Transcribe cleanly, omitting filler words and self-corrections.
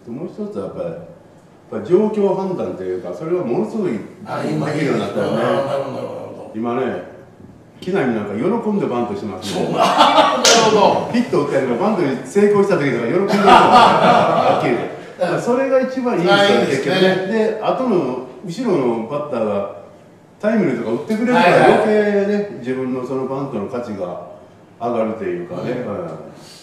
もう一つはやっぱり状況判断というか、それがものすごいできるようになったよね。今ね、木浪なんか喜んでバントしてますね。なるほど。ヒット打ったりとかバントに成功した時とか喜んでる人がはっきりで。それが一番いいんですよ、結局ね。で、後の後ろのバッターがタイムリーとか打ってくれるから余計ね、自分のそのバントの価値が上がるというかね。